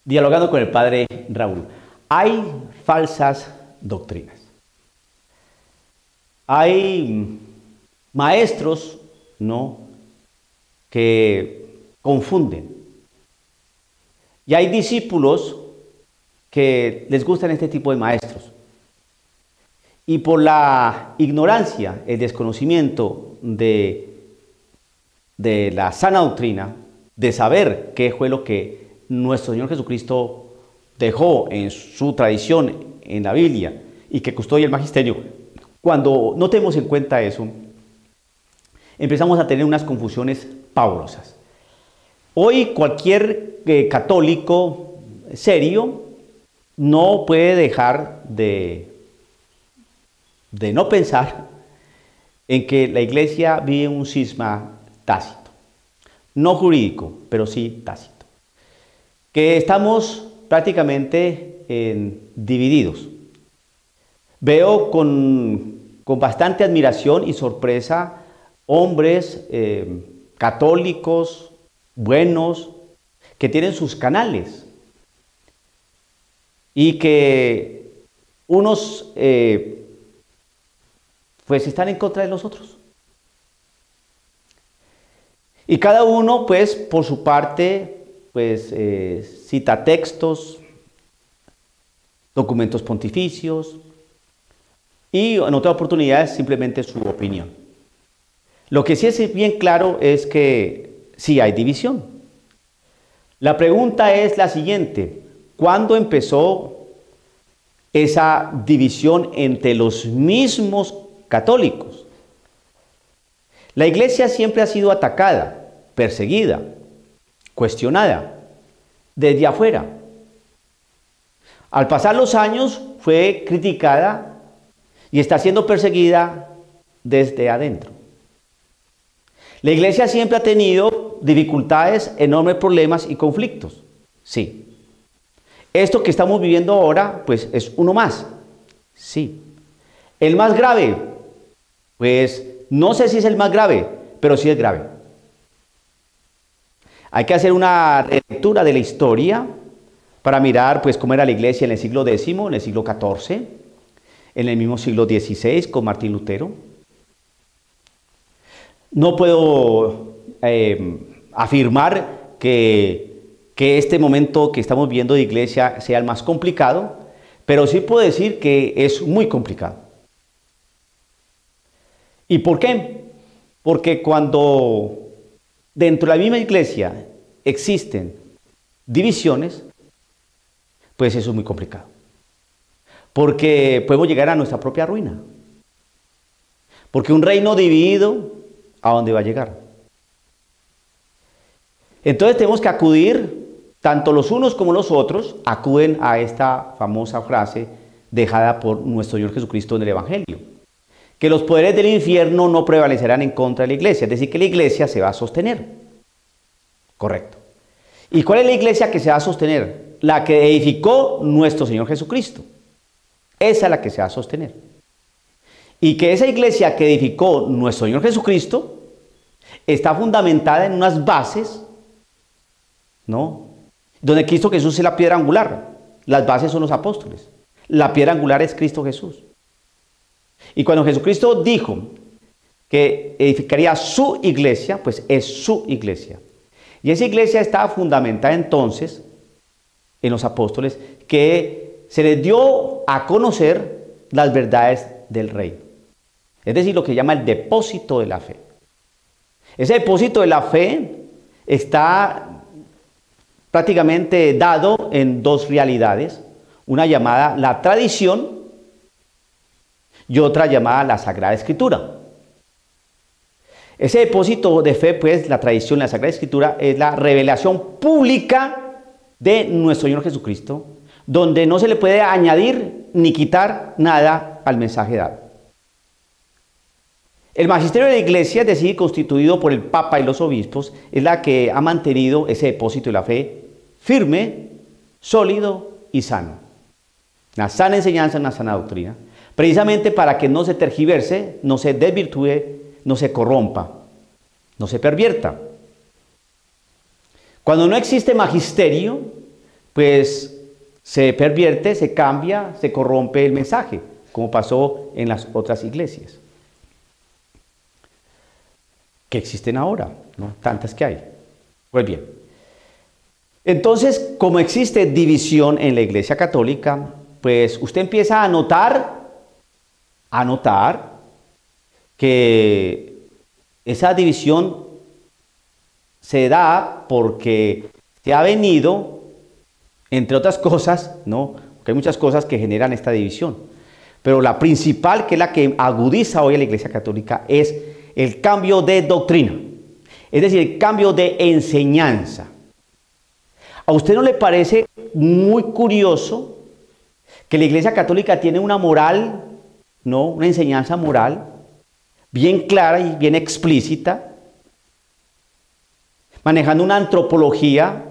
Dialogando con el padre Raúl, hay falsas doctrinas. Hay maestros, ¿no?, que confunden. Y hay discípulos que les gustan este tipo de maestros. Y por la ignorancia, el desconocimiento de la sana doctrina, de saber qué fue lo que nuestro Señor Jesucristo dejó en su tradición, en la Biblia, y que custodia el magisterio, cuando no tenemos en cuenta eso, empezamos a tener unas confusiones pavorosas. Hoy cualquier católico serio no puede dejar de no pensar en que la Iglesia vive un cisma tácito, no jurídico, pero sí tácito, que estamos prácticamente divididos. Veo con bastante admiración y sorpresa hombres católicos buenos que tienen sus canales y que unos pues están en contra de los otros. Y cada uno pues por su parte pues cita textos, documentos pontificios y en otras oportunidades simplemente su opinión. Lo que sí es bien claro es que sí hay división. La pregunta es la siguiente: ¿cuándo empezó esa división entre los mismos católicos? La Iglesia siempre ha sido atacada, perseguida, cuestionada desde afuera. Al pasar los años fue criticada y está siendo perseguida desde adentro. La Iglesia siempre ha tenido dificultades, enormes problemas y conflictos. Sí. Esto que estamos viviendo ahora, pues es uno más. Sí. El más grave, pues no sé si es el más grave, pero sí es grave. Hay que hacer una relectura de la historia para mirar pues cómo era la Iglesia en el siglo X, en el siglo XIV, en el mismo siglo XVI con Martín Lutero. No puedo afirmar que este momento que estamos viendo de Iglesia sea el más complicado, pero sí puedo decir que es muy complicado. ¿Y por qué? Porque cuando dentro de la misma Iglesia existen divisiones, pues eso es muy complicado. Porque podemos llegar a nuestra propia ruina. Porque un reino dividido, ¿a dónde va a llegar? Entonces tenemos que acudir, tanto los unos como los otros, acuden a esta famosa frase dejada por nuestro Señor Jesucristo en el Evangelio: que los poderes del infierno no prevalecerán en contra de la Iglesia, es decir, que la Iglesia se va a sostener. Correcto. ¿Y cuál es la Iglesia que se va a sostener? La que edificó nuestro Señor Jesucristo. Esa es la que se va a sostener. Y que esa Iglesia que edificó nuestro Señor Jesucristo está fundamentada en unas bases, ¿no?, donde Cristo Jesús es la piedra angular. Las bases son los apóstoles. La piedra angular es Cristo Jesús. Y cuando Jesucristo dijo que edificaría su iglesia, pues es su iglesia. Y esa iglesia estaba fundamentada entonces en los apóstoles, que se les dio a conocer las verdades del reino. Es decir, lo que se llama el depósito de la fe. Ese depósito de la fe está prácticamente dado en dos realidades, una llamada la tradición y otra llamada la Sagrada Escritura. Ese depósito de fe, pues la tradición, la Sagrada Escritura, es la revelación pública de nuestro Señor Jesucristo, donde no se le puede añadir ni quitar nada al mensaje dado. El magisterio de la Iglesia, es decir, constituido por el Papa y los obispos, es la que ha mantenido ese depósito de la fe firme, sólido y sano. Una sana enseñanza, una sana doctrina, precisamente para que no se tergiverse, no se desvirtúe, no se corrompa, no se pervierta. Cuando no existe magisterio, pues se pervierte, se cambia, se corrompe el mensaje, como pasó en las otras iglesias que existen ahora, ¿no? Tantas que hay. Pues bien, entonces, como existe división en la Iglesia Católica, pues usted empieza a notar que esa división se da porque se ha venido, entre otras cosas, ¿no? Porque hay muchas cosas que generan esta división, pero la principal, que es la que agudiza hoy a la Iglesia Católica, es el cambio de doctrina, es decir, el cambio de enseñanza. ¿A usted no le parece muy curioso que la Iglesia Católica tiene una moral, ¿no? Una enseñanza moral bien clara y bien explícita, manejando una antropología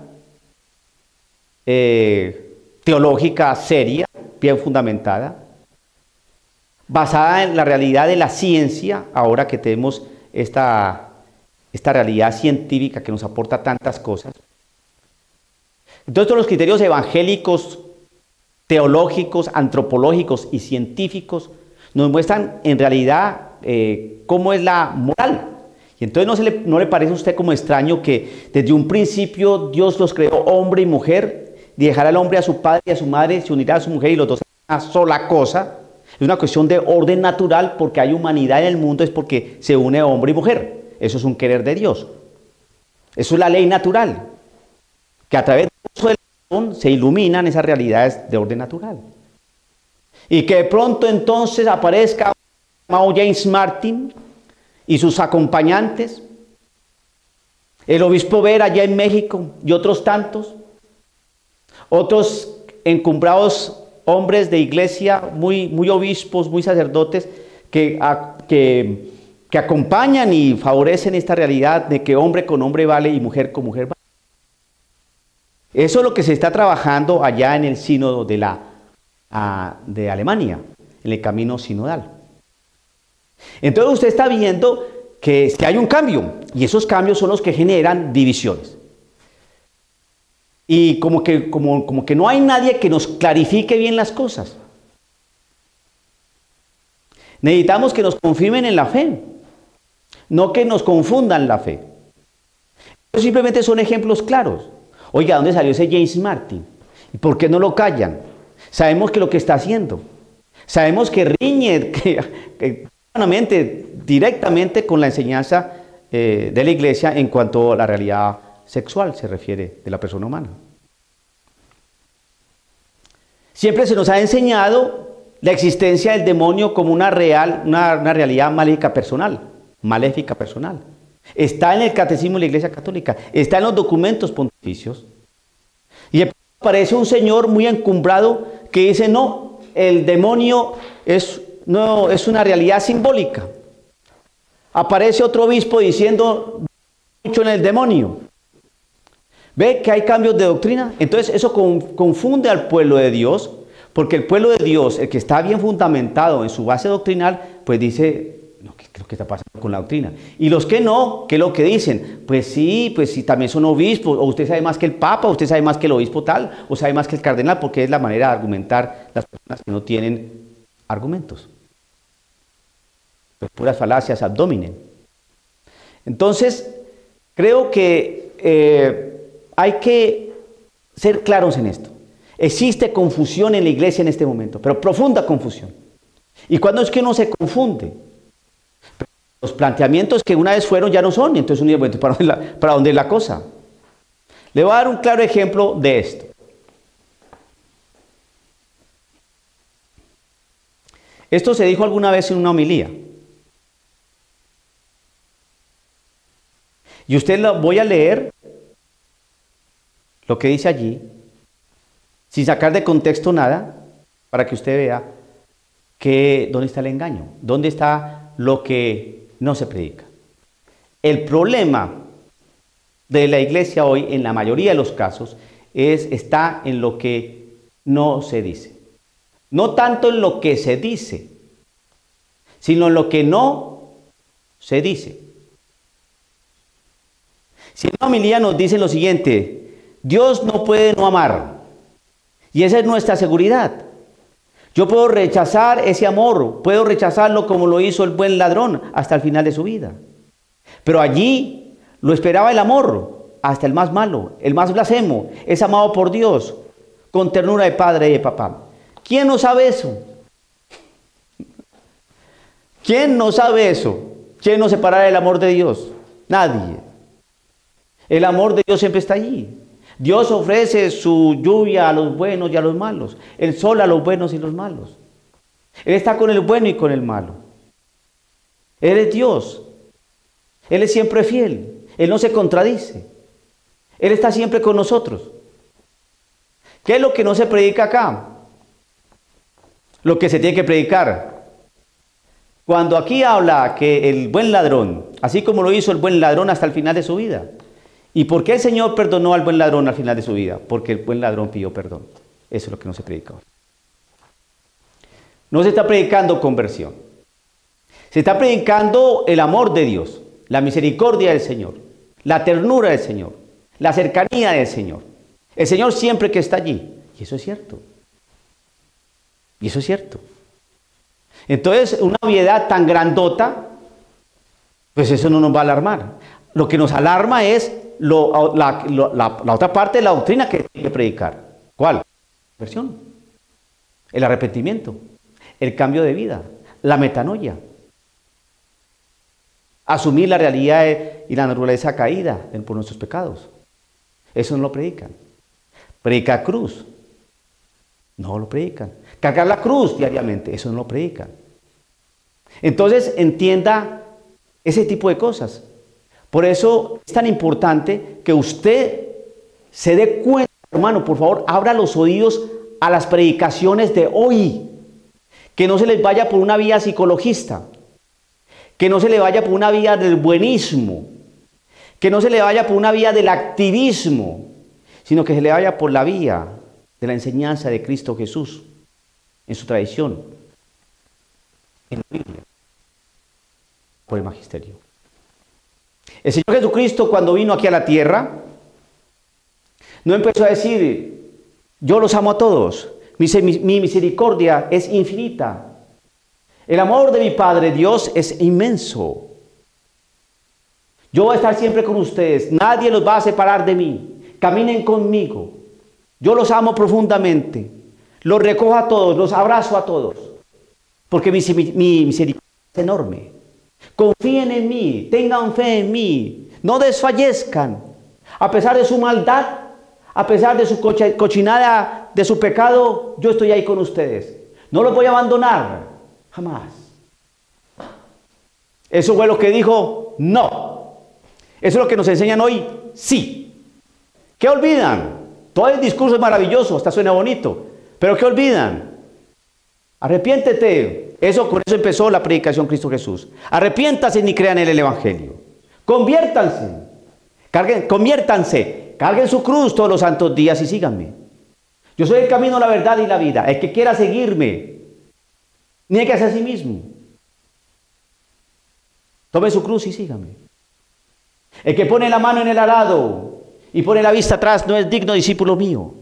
teológica seria, bien fundamentada, basada en la realidad de la ciencia, ahora que tenemos esta realidad científica que nos aporta tantas cosas? Entonces, todos los criterios evangélicos, teológicos, antropológicos y científicos nos muestran en realidad cómo es la moral. Y entonces ¿no le parece a usted como extraño que desde un principio Dios los creó hombre y mujer, y dejará al hombre a su padre y a su madre, se unirá a su mujer y los dos serán una sola cosa? Es una cuestión de orden natural, porque hay humanidad en el mundo, es porque se une hombre y mujer. Eso es un querer de Dios. Eso es la ley natural, que a través del corazón se iluminan esas realidades de orden natural. Y que de pronto entonces aparezca James Martin y sus acompañantes, el obispo Vera allá en México y otros tantos, otros encumbrados hombres de iglesia, muy obispos, muy sacerdotes, que acompañan y favorecen esta realidad de que hombre con hombre vale y mujer con mujer vale. Eso es lo que se está trabajando allá en el sínodo de Alemania, en el camino sinodal. Entonces usted está viendo que hay un cambio, y esos cambios son los que generan divisiones. Y como que no hay nadie que nos clarifique bien las cosas. Necesitamos que nos confirmen en la fe, no que nos confundan la fe. Estos simplemente son ejemplos claros. Oiga, ¿dónde salió ese James Martin? ¿Y por qué no lo callan? Sabemos que lo que está haciendo, sabemos que riñe directamente con la enseñanza de la iglesia en cuanto a la realidad sexual se refiere de la persona humana. Siempre se nos ha enseñado la existencia del demonio como una realidad maléfica personal. Está en el catecismo de la Iglesia Católica, está en los documentos pontificios. Y aparece un señor muy encumbrado que dice: no, el demonio es una realidad simbólica. Aparece otro obispo diciendo mucho en el demonio. ¿Ve que hay cambios de doctrina? Entonces eso confunde al pueblo de Dios, porque el pueblo de Dios, el que está bien fundamentado en su base doctrinal, pues dice: no, ¿qué es lo que está pasando con la doctrina? Y los que no, ¿qué es lo que dicen? Pues sí, también son obispos, o usted sabe más que el papa, o usted sabe más que el obispo tal, o sabe más que el cardenal, porque es la manera de argumentar las personas que no tienen argumentos. Pues puras falacias ad hominem. Entonces, creo que hay que ser claros en esto. Existe confusión en la iglesia en este momento, pero profunda confusión. ¿Y cuándo es que uno se confunde? Los planteamientos que una vez fueron ya no son, entonces uno dice: ¿para dónde es la cosa? Le voy a dar un claro ejemplo de esto. Esto se dijo alguna vez en una homilía. Y voy a leer lo que dice allí, sin sacar de contexto nada, para que usted vea dónde está el engaño, dónde está lo que no se predica. El problema de la iglesia hoy, en la mayoría de los casos, está en lo que no se dice. No tanto en lo que se dice, sino en lo que no se dice. Si en la homilía nos dicen lo siguiente: Dios no puede no amar, Y esa es nuestra seguridad. Yo puedo rechazar ese amor, puedo rechazarlo como lo hizo el buen ladrón hasta el final de su vida. Pero allí lo esperaba el amor, hasta el más malo, el más blasfemo, es amado por Dios, con ternura de padre y de papá. ¿Quién no sabe eso? ¿Quién no sabe eso? ¿Quién no separará el amor de Dios? Nadie. El amor de Dios siempre está allí. Dios ofrece su lluvia a los buenos y a los malos, el sol a los buenos y los malos. Él está con el bueno y con el malo. Él es Dios. Él es siempre fiel. Él no se contradice. Él está siempre con nosotros. ¿Qué es lo que no se predica acá? Lo que se tiene que predicar. Cuando aquí habla que el buen ladrón, así como lo hizo el buen ladrón hasta el final de su vida. ¿Y por qué el Señor perdonó al buen ladrón al final de su vida? Porque el buen ladrón pidió perdón. Eso es lo que no se predica hoy. No se está predicando conversión. Se está predicando el amor de Dios, la misericordia del Señor, la ternura del Señor, la cercanía del Señor. El Señor siempre que está allí. Y eso es cierto. Y eso es cierto. Entonces, una obviedad tan grandota, pues eso no nos va a alarmar. Lo que nos alarma es la otra parte de la doctrina que hay que predicar. ¿Cuál? La conversión, el arrepentimiento, el cambio de vida, la metanoia. Asumir la realidad y la naturaleza caída por nuestros pecados. Eso no lo predican. Predica cruz. No lo predican. Cargar la cruz diariamente. Eso no lo predican. Entonces entienda ese tipo de cosas. Por eso es tan importante que usted se dé cuenta, hermano, por favor, abra los oídos a las predicaciones de hoy. Que no se les vaya por una vía psicologista. Que no se le vaya por una vía del buenismo. Que no se le vaya por una vía del activismo. Sino que se le vaya por la vía de la enseñanza de Cristo Jesús. En su tradición. En la Biblia. Por el magisterio. El Señor Jesucristo, cuando vino aquí a la tierra, no empezó a decir: yo los amo a todos, mi misericordia es infinita, el amor de mi Padre Dios es inmenso, yo voy a estar siempre con ustedes, nadie los va a separar de mí, caminen conmigo, yo los amo profundamente, los recojo a todos, los abrazo a todos, porque mi misericordia es enorme. Confíen en mí, tengan fe en mí, no desfallezcan. A pesar de su maldad, a pesar de su cochinada, de su pecado, yo estoy ahí con ustedes. No los voy a abandonar, jamás. Eso fue lo que dijo, no. Eso es lo que nos enseñan hoy, sí. ¿Qué olvidan? Todo el discurso es maravilloso, hasta suena bonito. Pero ¿qué olvidan? Arrepiéntete. Con eso empezó la predicación de Cristo Jesús. Arrepiéntanse ni crean en el Evangelio. Conviértanse. Conviértanse. Carguen su cruz todos los santos días y síganme. Yo soy el camino, la verdad y la vida. El que quiera seguirme, niéguese a sí mismo. Tome su cruz y sígame. El que pone la mano en el arado y pone la vista atrás no es digno discípulo mío.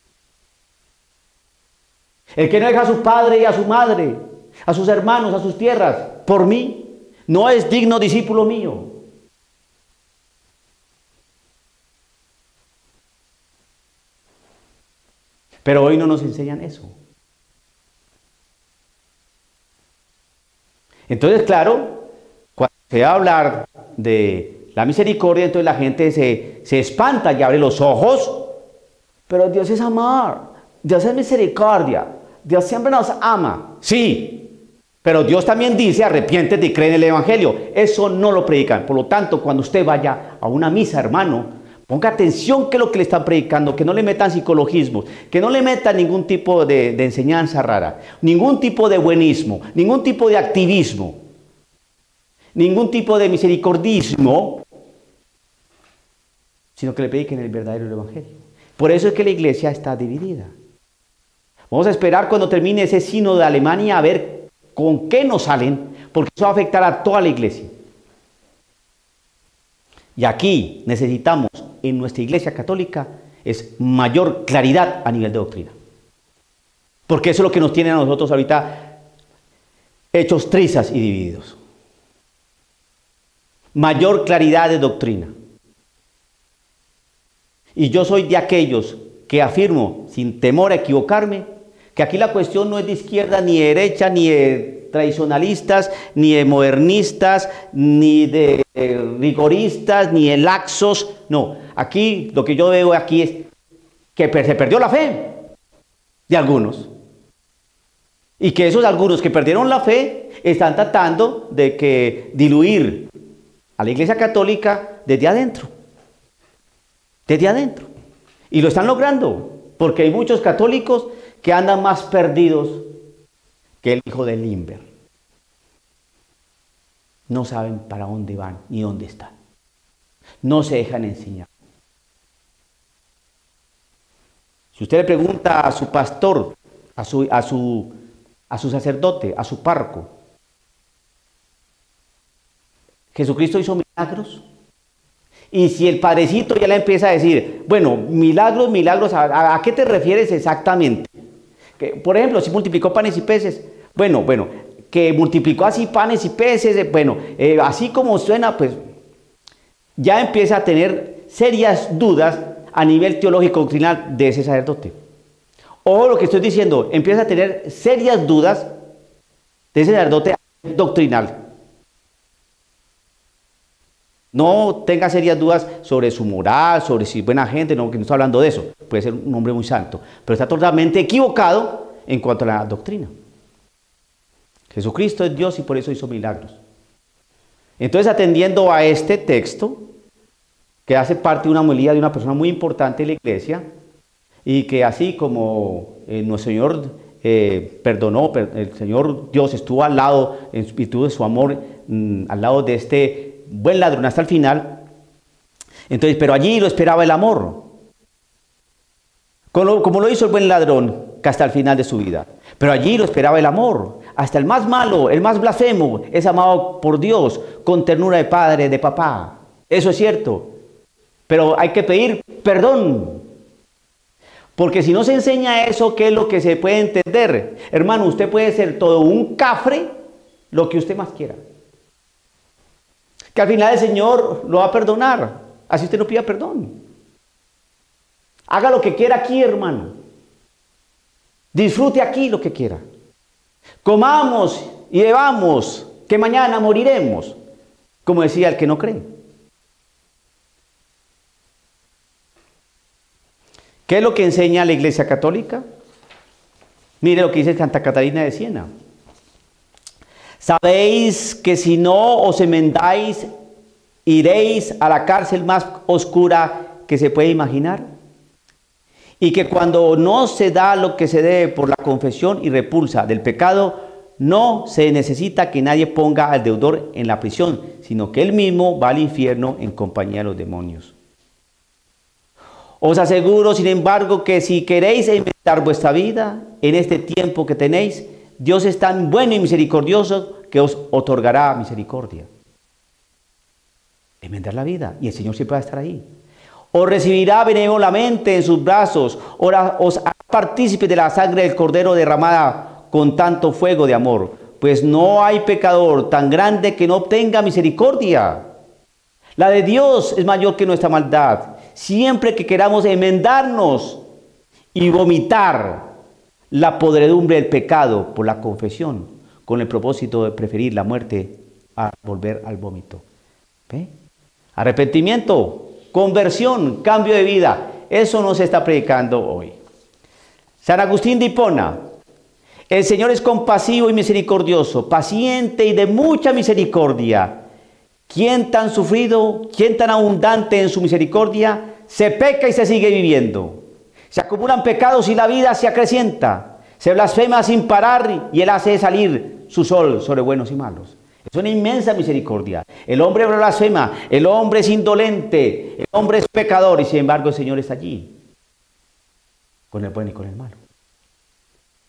El que no deja a su padre y a su madre, a sus hermanos, a sus tierras, por mí, no es digno discípulo mío. Pero hoy no nos enseñan eso. Entonces, claro, cuando se va a hablar de la misericordia, entonces la gente se espanta y abre los ojos. Pero Dios es amor, Dios es misericordia, Dios siempre nos ama. Sí. Pero Dios también dice: arrepiéntete y cree en el Evangelio. Eso no lo predican. Por lo tanto, cuando usted vaya a una misa, hermano, ponga atención qué es lo que le están predicando, que no le metan psicologismos, que no le metan ningún tipo de enseñanza rara, ningún tipo de buenismo, ningún tipo de activismo, ningún tipo de misericordismo, sino que le prediquen el verdadero Evangelio. Por eso es que la iglesia está dividida. Vamos a esperar cuando termine ese sínodo de Alemania a ver con qué nos salen, porque eso va a afectar a toda la iglesia. Y aquí necesitamos, en nuestra iglesia católica, es mayor claridad a nivel de doctrina. Porque eso es lo que nos tiene a nosotros ahorita hechos trizas y divididos. Mayor claridad de doctrina. Y yo soy de aquellos que afirmo, sin temor a equivocarme, que aquí la cuestión no es de izquierda ni de derecha, ni de tradicionalistas, ni de modernistas, ni de rigoristas, ni de laxos. No, aquí lo que yo veo aquí es que se perdió la fe de algunos. Y que esos algunos que perdieron la fe están tratando de que diluir a la Iglesia Católica desde adentro. Desde adentro. Y lo están logrando, porque hay muchos católicos que andan más perdidos que el hijo de Limber. No saben para dónde van ni dónde están. No se dejan enseñar. Si usted le pregunta a su pastor, a su sacerdote, a su párroco, ¿Jesucristo hizo milagros? Y si el padrecito ya le empieza a decir, bueno, milagros, milagros, ¿a qué te refieres exactamente? Que, por ejemplo, si multiplicó panes y peces, bueno, que multiplicó así panes y peces, bueno, así como suena, pues ya empieza a tener serias dudas a nivel teológico doctrinal de ese sacerdote. O lo que estoy diciendo, empieza a tener serias dudas de ese sacerdote doctrinal. No tenga serias dudas sobre su moral, sobre si es buena gente, no, que no está hablando de eso. Puede ser un hombre muy santo, pero está totalmente equivocado en cuanto a la doctrina. Jesucristo es Dios y por eso hizo milagros. Entonces, atendiendo a este texto, que hace parte de una homilía de una persona muy importante en la iglesia, y que así como nuestro Señor perdonó, el Señor Dios estuvo al lado, en virtud de su amor, al lado de este buen ladrón hasta el final. Entonces, pero allí lo esperaba el amor, como lo hizo el buen ladrón, que hasta el final de su vida. Pero allí lo esperaba el amor. Hasta el más malo, el más blasfemo, es amado por Dios con ternura de padre, de papá. Eso es cierto. Pero hay que pedir perdón. Porque si no se enseña eso, ¿qué es lo que se puede entender? Hermano, usted puede ser todo un cafre, lo que usted más quiera. Que al final el Señor lo va a perdonar. Así usted no pida perdón. Haga lo que quiera aquí, hermano. Disfrute aquí lo que quiera. Comamos y bebamos, que mañana moriremos, como decía el que no cree. ¿Qué es lo que enseña la Iglesia Católica? Mire lo que dice Santa Catarina de Siena. Sabéis que si no os enmendáis, iréis a la cárcel más oscura que se puede imaginar. Y que cuando no se da lo que se debe por la confesión y repulsa del pecado, no se necesita que nadie ponga al deudor en la prisión, sino que él mismo va al infierno en compañía de los demonios. Os aseguro, sin embargo, que si queréis enmendar vuestra vida en este tiempo que tenéis, Dios es tan bueno y misericordioso que os otorgará misericordia. Enmendar la vida, y el Señor siempre va a estar ahí. Os recibirá benévolamente en sus brazos, os hará partícipes de la sangre del Cordero derramada con tanto fuego de amor, pues no hay pecador tan grande que no obtenga misericordia. La de Dios es mayor que nuestra maldad. Siempre que queramos enmendarnos y vomitar la podredumbre del pecado por la confesión, con el propósito de preferir la muerte a volver al vómito. ¿Ve? Arrepentimiento, conversión, cambio de vida. Eso no se está predicando hoy. San Agustín de Hipona. El Señor es compasivo y misericordioso, paciente y de mucha misericordia. ¿Quién tan sufrido, quién tan abundante en su misericordia, se peca y se sigue viviendo? Se acumulan pecados y la vida se acrecienta. Se blasfema sin parar y Él hace salir su sol sobre buenos y malos. Es una inmensa misericordia. El hombre blasfema, el hombre es indolente, el hombre es pecador y sin embargo el Señor está allí, con el bueno y con el malo.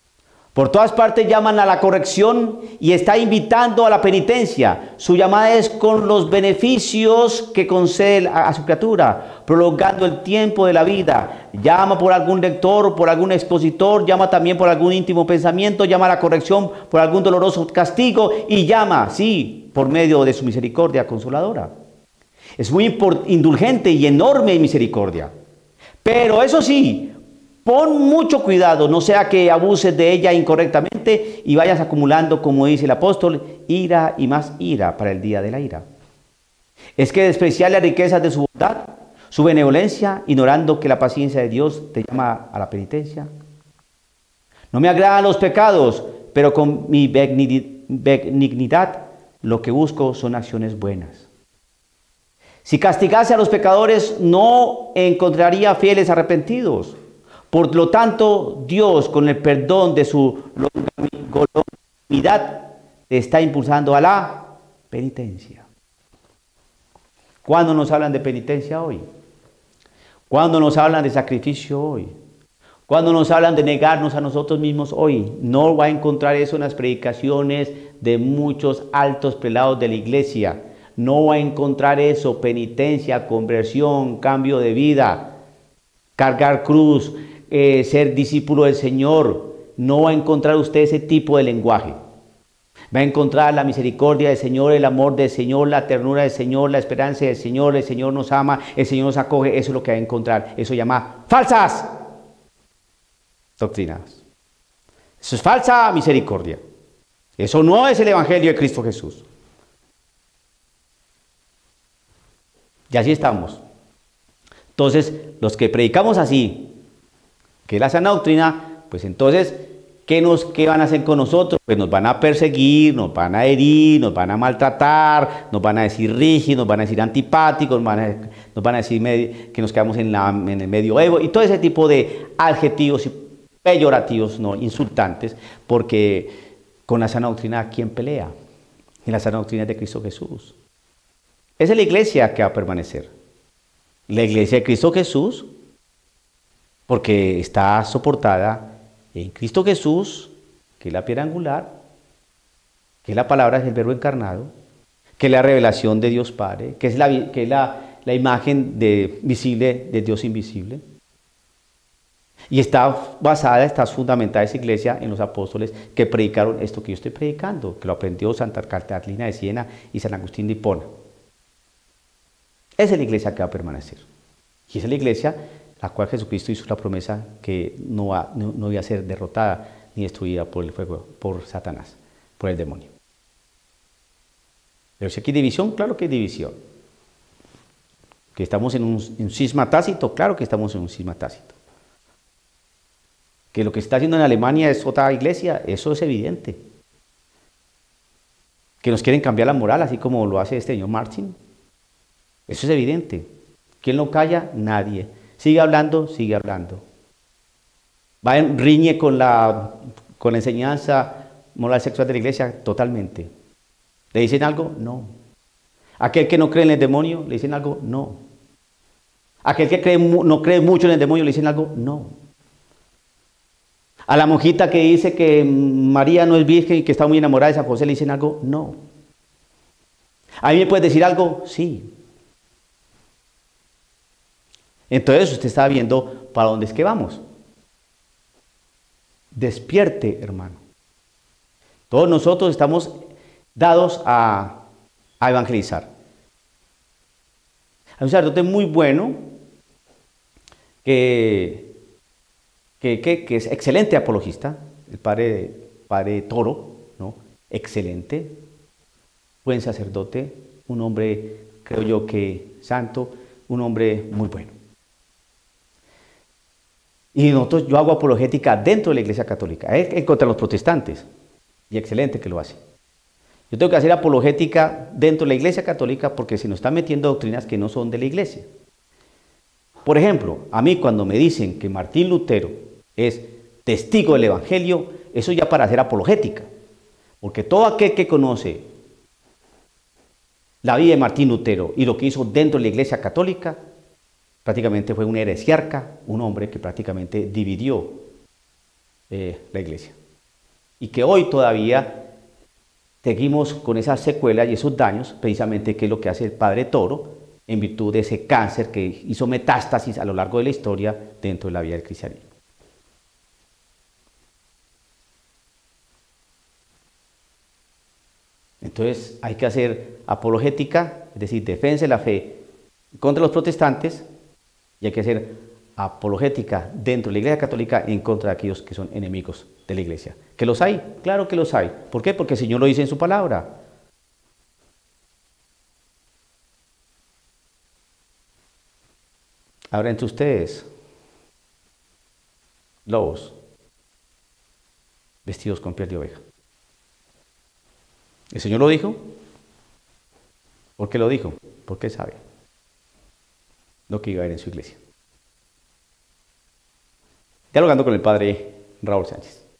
Por todas partes llaman a la corrección y está invitando a la penitencia. Su llamada es con los beneficios que concede a su criatura, prolongando el tiempo de la vida. Llama por algún lector, por algún expositor, llama también por algún íntimo pensamiento, llama a la corrección por algún doloroso castigo y llama, sí, por medio de su misericordia consoladora. Es muy indulgente y enorme en misericordia. Pero eso sí, pon mucho cuidado, no sea que abuses de ella incorrectamente y vayas acumulando, como dice el apóstol, ira y más ira para el día de la ira. Es que despreciar las riquezas de su bondad, su benevolencia, ignorando que la paciencia de Dios te llama a la penitencia. No me agradan los pecados, pero con mi benignidad lo que busco son acciones buenas. Si castigase a los pecadores, no encontraría fieles arrepentidos. Por lo tanto, Dios, con el perdón de su longanimidad, te está impulsando a la penitencia. ¿Cuándo nos hablan de penitencia hoy? ¿Cuándo nos hablan de sacrificio hoy? ¿Cuándo nos hablan de negarnos a nosotros mismos hoy? No va a encontrar eso en las predicaciones de muchos altos prelados de la iglesia. No va a encontrar eso, penitencia, conversión, cambio de vida, cargar cruz, ser discípulo del Señor. No va a encontrar usted ese tipo de lenguaje. Va a encontrar la misericordia del Señor, el amor del Señor, la ternura del Señor, la esperanza del Señor. El Señor nos ama, el Señor nos acoge. Eso es lo que va a encontrar. Eso se llama falsas doctrinas. Eso es falsa misericordia. Eso no es el Evangelio de Cristo Jesús. Y así estamos. Entonces, los que predicamos así, que es la sana doctrina, pues entonces, ¿qué van a hacer con nosotros? Pues nos van a perseguir, nos van a herir, nos van a maltratar, nos van a decir rígidos, nos van a decir antipáticos, nos van a decir que nos quedamos en el medioevo y todo ese tipo de adjetivos peyorativos, no insultantes, porque con la sana doctrina, ¿quién pelea? En la sana doctrina de Cristo Jesús. Esa es la iglesia que va a permanecer. La iglesia de Cristo Jesús, porque está soportada en Cristo Jesús, que es la piedra angular, que es la palabra, es el verbo encarnado, que es la revelación de Dios Padre, que es la imagen visible de Dios invisible. Y está fundamentada esa iglesia en los apóstoles que predicaron esto que yo estoy predicando, que lo aprendió Santa Catalina de Siena y San Agustín de Hipona. Esa es la iglesia que va a permanecer. Y esa es la iglesia la cual Jesucristo hizo la promesa que no iba a ser derrotada ni destruida por el fuego, por Satanás, por el demonio. Pero si aquí hay división, claro que hay división. Que estamos en un cisma tácito, claro que estamos en un cisma tácito. Que lo que está haciendo en Alemania es otra iglesia, eso es evidente. Que nos quieren cambiar la moral, así como lo hace este señor Martin, eso es evidente. ¿Quién lo calla? Nadie. Sigue hablando, sigue hablando. Riñe con la enseñanza moral sexual de la iglesia totalmente. ¿Le dicen algo? No. ¿Aquel que no cree en el demonio? ¿Le dicen algo? No. ¿Aquel que no cree mucho en el demonio? ¿Le dicen algo? No. A la monjita que dice que María no es virgen y que está muy enamorada de San José, ¿le dicen algo? No. ¿A mí me puedes decir algo? Sí. Entonces usted está viendo para dónde es que vamos. Despierte, hermano. Todos nosotros estamos dados a evangelizar. Hay un sacerdote muy bueno que es excelente apologista, el padre Toro, ¿no? Excelente, buen sacerdote, un hombre, creo yo que santo, un hombre muy bueno. Y yo hago apologética dentro de la Iglesia Católica, contra los protestantes, y excelente que lo hace. Yo tengo que hacer apologética dentro de la Iglesia Católica porque se nos están metiendo doctrinas que no son de la Iglesia. Por ejemplo, a mí cuando me dicen que Martín Lutero es testigo del Evangelio, eso ya para hacer apologética, porque todo aquel que conoce la vida de Martín Lutero y lo que hizo dentro de la Iglesia Católica, prácticamente fue un heresiarca, un hombre que prácticamente dividió la iglesia. y que hoy todavía seguimos con esas secuelas y esos daños, precisamente que es lo que hace el Padre Toro, en virtud de ese cáncer que hizo metástasis a lo largo de la historia dentro de la vida del cristianismo. Entonces hay que hacer apologética, es decir, defensa de la fe contra los protestantes, y hay que hacer apologética dentro de la Iglesia Católica en contra de aquellos que son enemigos de la Iglesia. ¿Que los hay? Claro que los hay. ¿Por qué? Porque el Señor lo dice en su palabra. Ahora entre ustedes, lobos, vestidos con piel de oveja. ¿El Señor lo dijo? ¿Por qué lo dijo? Porque Él sabe lo que iba a haber en su iglesia. Dialogando con el padre Raúl Sánchez.